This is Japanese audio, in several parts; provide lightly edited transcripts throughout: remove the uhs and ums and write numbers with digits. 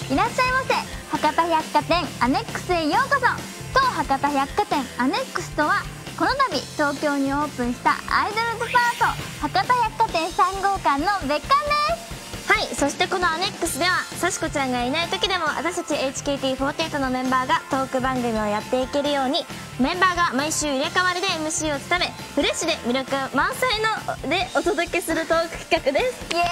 いらっしゃいませ。博多百貨店アネックスへようこそ。当博多百貨店アネックスとは、この度東京にオープンしたアイドルデパート博多百貨店3号館の別館です。 はい、そしてこのアネックスではさしこちゃんがいない時でも私たち HKT48 のメンバーがトーク番組をやっていけるように、メンバーが毎週入れ替わりで MC を務め、フレッシュで魅力満載のでお届けするトーク企画です。 イエーイ。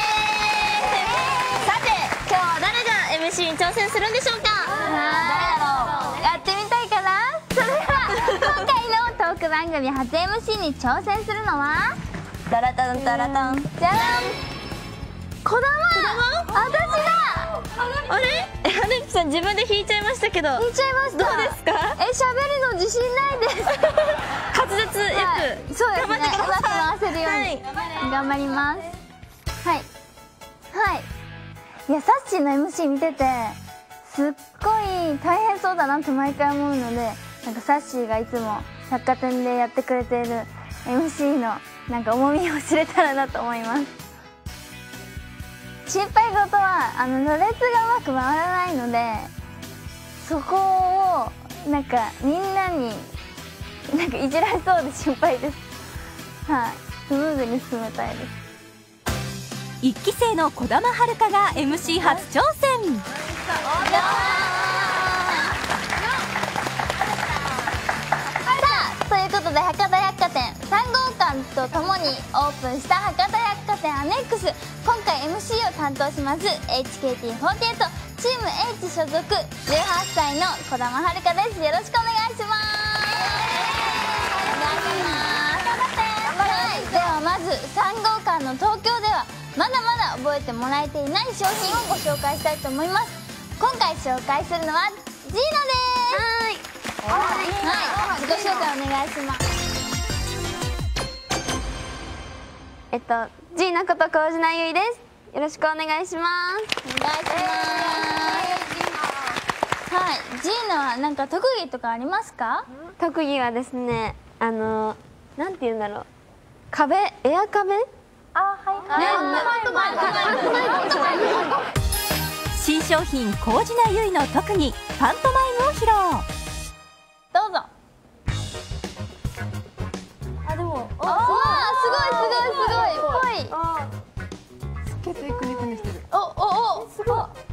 さて今日は誰が MC に挑戦するんでしょうか。 誰だろう。やってみたいかな。それでは今回のトーク番組初 MC に挑戦するのはダラタンダラタン、 じゃらん、こだま。私だ。 あれアネックさん自分で弾いちゃいましたけど、 言っちゃいました。 どうですか。 喋るの自信ないです。 滑舌よく、 そうですね、 頑張ってください。 うまく回せるように、頑張ります。はいはい。いや、サッシーの MC 見ててすっごい大変そうだなって毎回思うので、なんかサッシーがいつも百貨店でやってくれている MC のなんか重みを知れたらなと思います。心配事はろれつがうまく回らないので、そこをなんかみんなになんかいじられそうで心配です。はい、スムーズに進めたいです。 1期生の児玉遥が MC 初挑戦。 ということで博多百貨店3号館とともにオープンした博多百貨店アネックス、今回 MC を担当します HKT48 チーム H 所属18歳の児玉遥です。よろしくお願いします。ではまず3号館の東京ではまだまだ覚えてもらえていない商品をご紹介したいと思います。今回紹介するのはジーナです。はい、自己紹介お願いします。 ジーナこと小島優衣です。よろしくお願いします。 お願いします。はい、ジーナはなんか特技とかありますか？ 特技はですね、なんて言うんだろう、壁、エア壁。 新商品コウジナユイの特技パントマイムを披露。 どうぞ。 でも、 わあ、すごいぽい。 すっげえくねくねしてる。 すごい。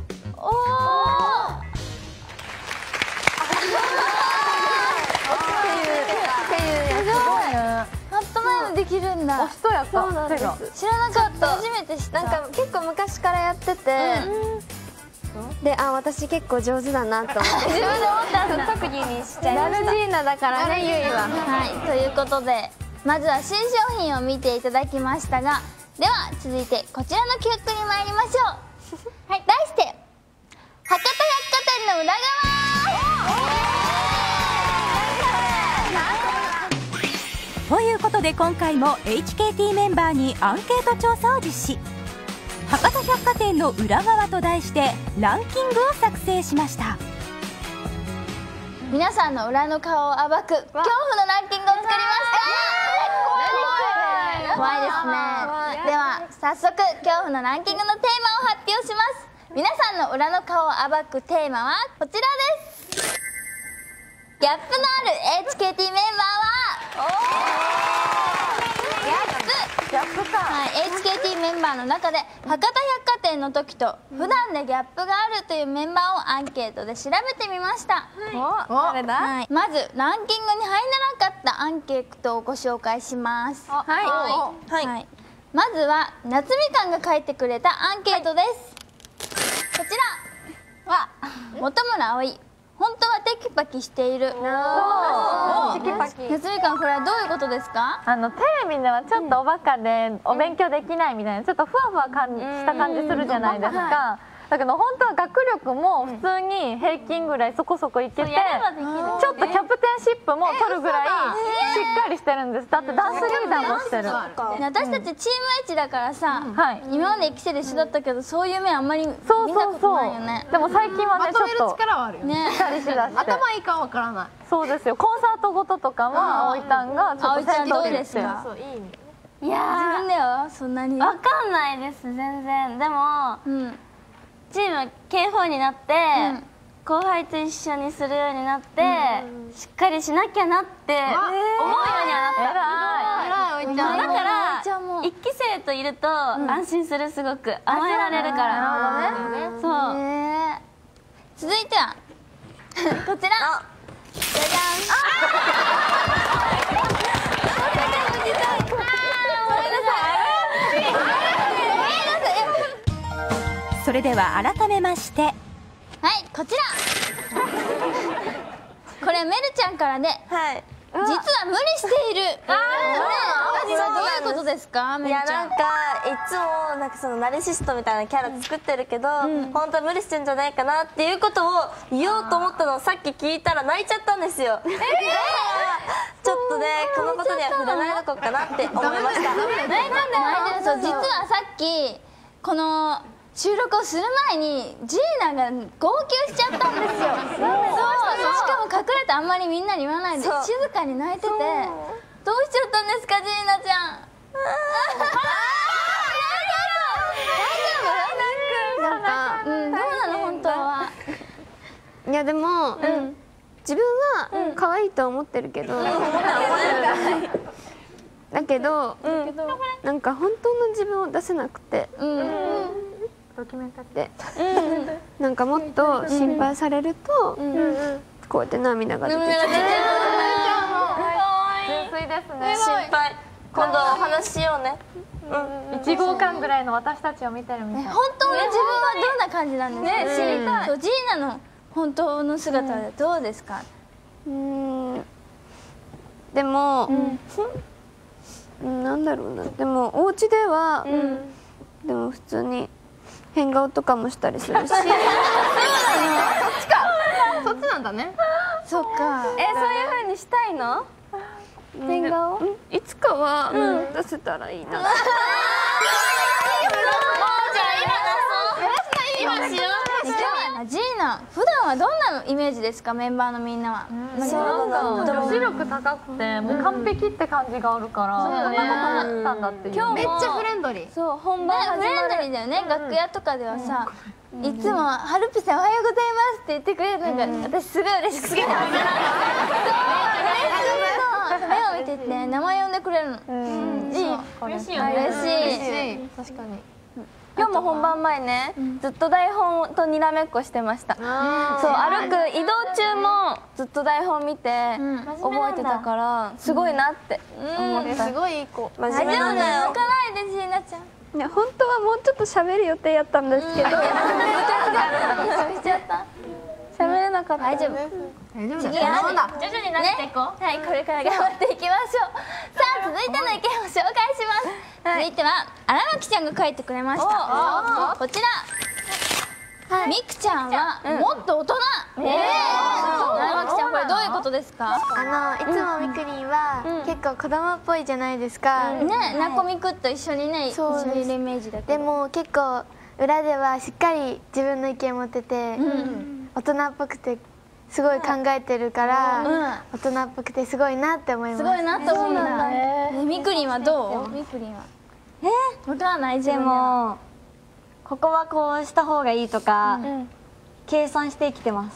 パントマイムできるんだ。 おしとやか。 そうなんです。 知らなかった。初めて知った。 なんか結構昔からやってて、で、私結構上手だなと思って自分で思ったんだ。特技にしちゃいました。ナルジーナだからね、ゆいは。 はい、ということでまずは新商品を見ていただきましたが、では続いてこちらの企画に参りましょう。はい、題して博多百貨店の裏側。 ということで今回も HKT メンバーにアンケート調査を実施。博多百貨店の裏側と題してランキングを作成しました。 皆さんの裏の顔を暴く恐怖のランキングを作りました。怖いですね。では早速恐怖のランキングのテーマを発表します。皆さんの裏の顔を暴くテーマはこちらです。ギャップのある HKT メンバーはギャップか。はい、HKT メンバーの中で博多百貨店の時と普段でギャップがあるというメンバーをアンケートで調べてみました。 誰だ？ はい、まずランキングに入らなかったアンケートをご紹介します。はい、まずは夏みかんが書いてくれたアンケートです。こちらは本村葵、本当はテキパキしている。夏みかん、これはどういうことですか？ テレビではちょっとおバカでお勉強できないみたいな、ちょっとふわふわした感じするじゃないですか。だけど本当は学力も普通に平均ぐらいそこそこいけて、ちょっとキャプテンシップも取るぐらいしっかりしてるんです。だってダンスリーダーもしてる。 私たちチーム H だからさ、今までエキセで一緒だったけどそういう面あんまり見たことないよね。 でも最近はね、ちょっと力はあるよね。 しっかりしだして、 頭いいかわからない。 そうですよ。コンサートごととかは葵たんがちょっと先どう取りしてる。 ですか？ いや自分ではそんなにわかんないです、全然。でも、 チーム K4 になって後輩と一緒にするようになってしっかりしなきゃなって思うようにはなった。だから1期生といると安心する、すごく甘えられるから。そう。 続いてはこちら。じゃじん。それでは改めまして、 はい、こちら。これメルちゃんからで、実は無理している。これはどういうことですか、メルちゃん。 いつもなんかそのナルシストみたいなキャラ作ってるけど、本当は無理してんじゃないかなっていうことを言おうと思ったのをさっき聞いたら泣いちゃったんですよ。ちょっとね、このことには触れないのかなって思いました。 そう、実はさっきこの収録をする前にジーナが号泣しちゃったんですよ。しかも隠れてあんまりみんなに言わないで静かに泣いてて、どうしちゃったんですか、ジーナちゃん。どうなの本当は。 いやでも自分は可愛いと思ってるけど、だけどなんか本当の自分を出せなくて、でなんかもっと心配されるとこうやって涙が出てきて、純粋ですね。 心配。今度お話しようね。 1号館ぐらいの私たちを見てるみたい。 本当の自分はどんな感じなんですか。知りたい。ジーナの本当の姿はどうですか。 でもなんだろうな、でもお家ではでも普通に変顔とかもしたりするし。そっちなんだね。 そっか。 そういう風にしたいの？ 変顔いつかは出せたらいいな。 ジーナ、普段はどんなイメージですか、メンバーのみんなは。 女子力高くてもう完璧って感じがあるから、そんなことなったんだっていう。 めっちゃフレンドリー。 そう、本番フレンドリーだよね。楽屋とかではさ、いつも「はるぴさんおはようございます」って言ってくれるのが私すごい嬉しくて、目を見てて名前呼んでくれるの。嬉しいよね。嬉しい。 確かに。 今日も本番前ね、ずっと台本とにらめっこしてました。そう、歩く移動中もずっと台本見て覚えてたから、すごいなって思った。 すごいいい子。 真面目なんだよ。 泣かないでジーナちゃん。 いや本当はもうちょっと喋る予定やったんですけど、 喋れなかった。 大丈夫。 大丈夫だ。 徐々に慣れていこう。はい、これから頑張っていきましょう。さあ、続いての意見を紹介します。続いては荒牧ちゃんが書いてくれました。こちら。みくちゃんはもっと大人。荒牧ちゃん、これどういうことですか。 いつもみくりんは結構子供っぽいじゃないですか。 ね、なこみくと一緒にね、一緒にいるイメージだけど。 でも結構裏ではしっかり自分の意見持ってて、大人っぽくてすごい考えてるから、大人っぽくてすごいなって思います。 すごいなって思うんだ。みくりんはどう？みくりんは。わからない。 でもここはこうした方がいいとか計算して生きてます。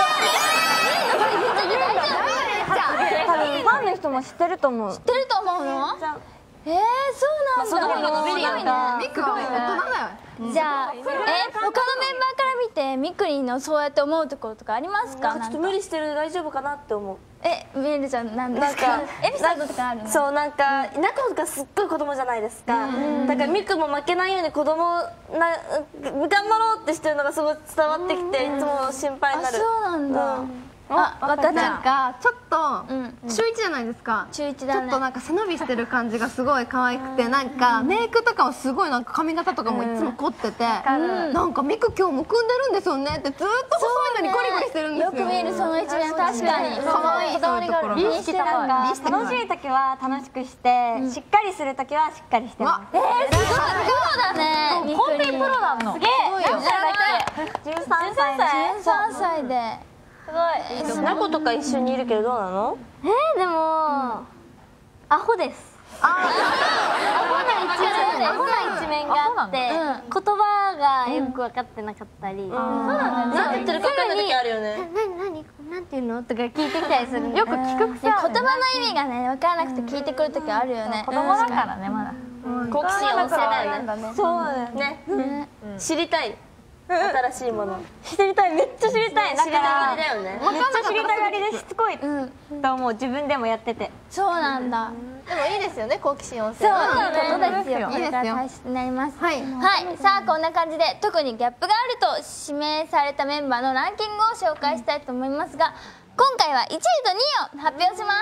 多分ファンの人も知ってると思う。 知ってると思うの？そうなんだ。 ミクは大人だよ。 じゃあ他のメンバーから見てみくりんのそうやって思うところとかありますか？ ちょっと無理してる大丈夫かなって思う。 メルちゃんなんですか？エピソードとかあるの？ そう、なんかなこがすっごい子供じゃないですか。だからミクも負けないように頑張ろうってしてるのがすごい伝わってきて、いつも心配になる。 そうなんだ。 なんかちょっと中1じゃないですか。 中1だね。 ちょっとなんか背伸びしてる感じがすごい可愛くて、なんかメイクとかもすごいなんか髪型とかもいつも凝ってて、なんかミク今日も組んでるんですよねってずっと細いのにゴリゴリしてるんですよ。 よく見るその一面、確かに可愛いそういうところ。 美意識高い。楽しい時は楽しくして、しっかりする時はしっかりしてます。 すごいプロだね。 コンテンプロなの。 すげえ。13 歳で。すごい。 なことか一緒にいるけどどうなの？ でもアホです。 アホな一面があって言葉がよく分かってなかったり、何言ってるか分かんない時あるよね。何なんていうのとか聞いてきたりする。よく聞く癖ある。 言葉の意味がね分からなくて聞いてくる時あるよね。 子供だからねまだ。 好奇心旺盛だよね。そうだよね。知りたい。新しいもの。知りたい、めっちゃ知りたい。だからめっちゃ知りたがりでしつこいと思う。自分でもやってて。 そうなんだ。 でもいいですよね、好奇心旺盛。 そういうことですよ。これから大切になります。はい。さあこんな感じで特にギャップがあると指名されたメンバーのランキングを紹介したいと思いますが、今回は1位と2位を発表します。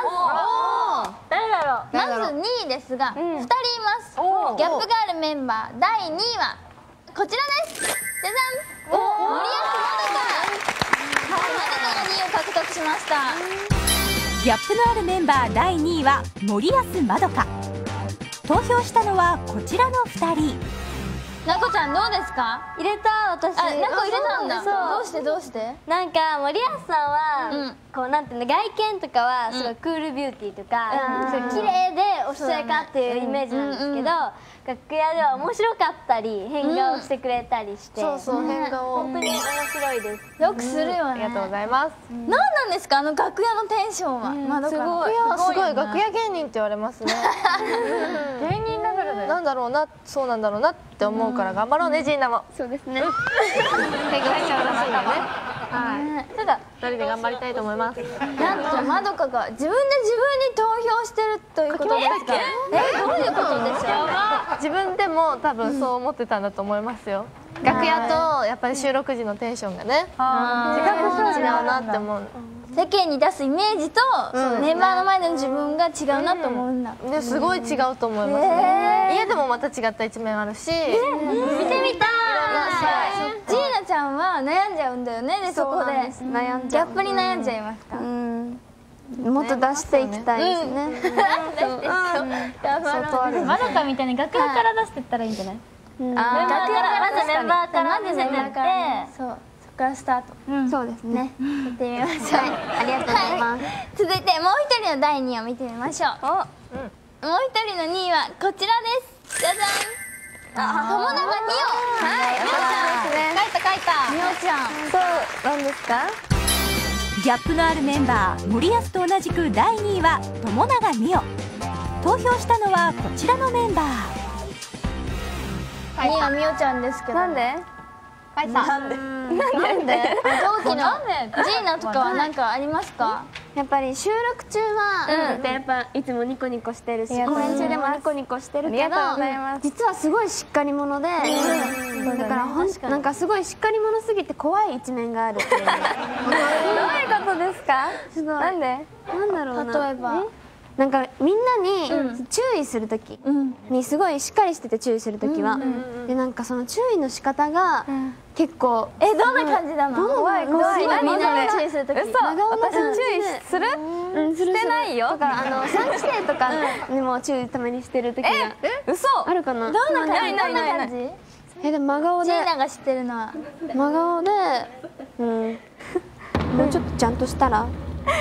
誰だろう。 まず2位ですが2人います。ギャップがあるメンバー第2位はこちらです。じゃじゃん。森保まどか。まどかが2位を獲得しました。 ギャップのあるメンバー第2位は森保まどか。投票したのはこちらの2人。 なこちゃんどうですか？ 入れた私。 なこ入れたんだ。 そうどうしてなんか森保さんはこうなんていうの、外見とかはすごいクールビューティーとか綺麗でおしとやかっていうイメージなんですけど、楽屋では面白かったり変顔してくれたりして、 そう変顔本当に面白いです。 よくするよね。 ありがとうございます。 何なんですかあの楽屋のテンションは。まどか。 すごい楽屋芸人って言われますね。 芸人レベルで。 なんだろうな、そうなんだろうなって思うから頑張ろうね、ジーナも。 そうですね。 変顔しちゃうらしいんでね。はい。ただ2人で頑張りたいと思います。 なんとまどかが自分で自分に投票してるということですか？どういうことでしょう？ 自分でも多分そう思ってたんだと思いますよ。楽屋とやっぱり収録時のテンションがね、違うなって思う。 世間に出すイメージとメンバーの前での自分が違うなと思うんだ。 ですごい違うと思いますね。家でもまた違った一面あるし、 見てみたい。ジーナちゃんは悩んじゃうんだよね。でそこでギャップに悩んじゃいますか？ もっと出していきたいですね。 まどかみたいに楽屋から出していったらいいんじゃない？まずメンバーから出てって、 そこからスタート。 そうですね。 やってみましょう。 ありがとうございます。 続いてもう一人の第2位を見てみましょう。もう一人の2位はこちらです。じゃじゃん。友永美桜。はい、みおちゃんですね。書いた。みおちゃん。 そうなんですか？ ギャップのあるメンバー森保と同じく第2位は友永美桜。投票したのはこちらのメンバー。 2位はみおちゃんですけど。なんで？ 書いた。 なんで？同期のジーナとかは何かありますか？ やっぱり収録中はやっぱいつもニコニコしてるし、公演中でもニコニコしてるけど、実はすごいしっかり者で、だからなんかすごいしっかり者すぎて怖い一面があるっていう。どういうことですか？なんで？なんだろうな。 例えば。 なんかみんなに注意するときにすごいしっかりしてて注意するときはで、なんかその注意の仕方が結構どんな感じなの？ 怖い怖い。 みんなに注意するとき。 私注意する？してないよ。だから3期生とかにも注意ためにしてるときがあるかな。 どんな感じ？ でも真顔で。 ジーナが知ってるのは真顔でもうちょっとちゃんとしたら。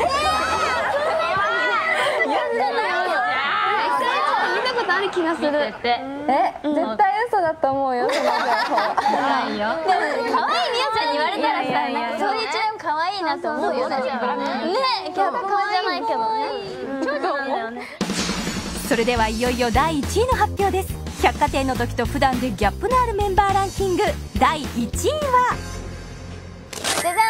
見たことある気がする。絶対嘘だと思うよ。その情報。 ないよ。 可愛いみおちゃんに言われたらさ、そういう一面可愛いなと思うよね。ね、キャラクターじゃないけどね。 それではいよいよ第1位の発表です。百貨店の時と普段でギャップのあるメンバーランキング第1位はじゃじゃん、荒牧美咲ちゃん。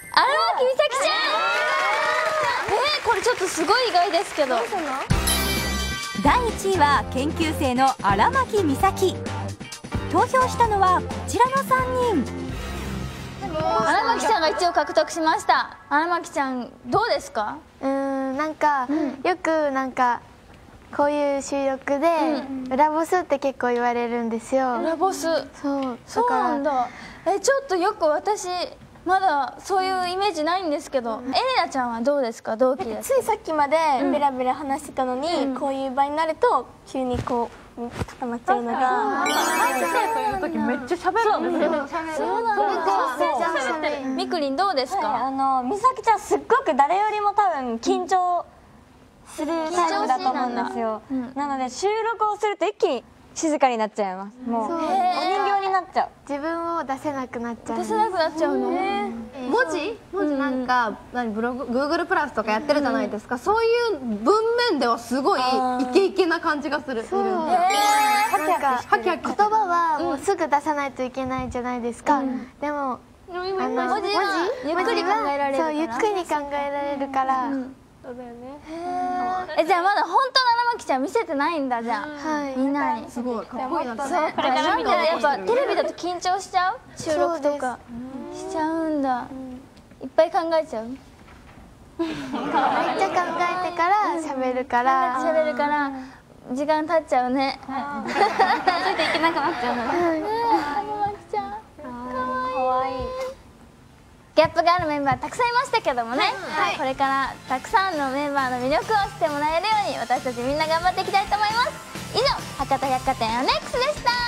これちょっとすごい意外ですけど。 第1位は研究生の荒牧美咲。投票したのはこちらの3人。 荒牧ちゃんが1位を獲得しました。荒牧ちゃんどうですか？ なんかよくなんかこういう収録で裏ボスって結構言われるんですよ。 裏ボス。そうなんだ。ちょっとよく私まだそういうイメージないんですけど、エレナちゃんはどうですか？同期です。 ついさっきまでベラベラ話してたのに、こういう場になると急にこう固まっちゃうのが。 3期生という時めっちゃ喋るんですよ。 そうなんだ。みくりんどうですか？ 美咲ちゃんすっごく誰よりも多分緊張するタイプだと思うんですよ。なので収録をすると一気に静かになっちゃいます。もうお人形になっちゃう。 自分を出せなくなっちゃう。 出せなくなっちゃうの。 文字なんかブログ Google プラスとかやってるじゃないですか。そういう文面ではすごいイケイケな感じがする。 なんか言葉はもうすぐ出さないといけないじゃないですか。でも文字はゆっくり考えられるから。 そう、ゆっくり考えられるから。 そうだよね。じゃあまだ本当の荒牧ちゃん見せてないんだ。じゃあみんなに。 すごいかっこいいな。 そうか。なんでやっぱテレビだと緊張しちゃう？収録とかしちゃうんだ。いっぱい考えちゃう？ めっちゃ考えてから喋るから時間経っちゃうね。ついていけなくなっちゃうの。荒牧ちゃんかわいい。ギャップがあるメンバーたくさんいましたけどもね、これからたくさんのメンバーの魅力を知ってもらえるように私たちみんな頑張っていきたいと思います。以上、博多百貨店アネックスでした。